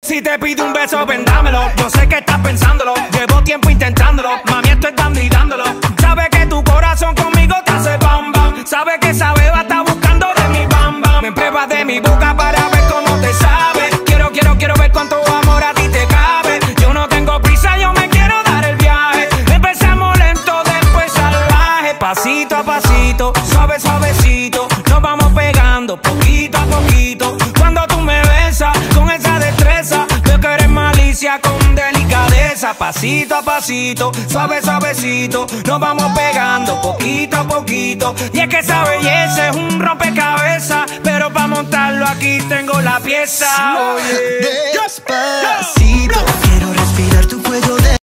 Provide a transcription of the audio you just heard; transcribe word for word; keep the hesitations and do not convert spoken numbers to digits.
Si te pido un beso, ven dámelo. Yo sé que estás pensándolo, llevo tiempo intentándolo. Mami, esto es dando y dándolo. Sabe que tu corazón conmigo te hace bam bam. Sabe que esa beba está buscando de mi bam bam. Me pruebas de mi boca para ver cómo te sabe. Quiero, quiero, quiero ver cuánto amor a ti te cabe. Yo no tengo prisa, yo me quiero dar el viaje. Empezamos lento, después salvaje. Pasito a pasito, suave, suavecito. Nos vamos pegando poquito a poquito. Cuando tú me besas con esa destreza, veo que eres malicia con delicadeza. Pasito a pasito, suave, suavecito. Nos vamos pegando poquito a poquito. Y es que esa belleza es un rompecabezas, pero para montarlo aquí tengo la pieza. Oye, Despacito, quiero respirar tu cuello de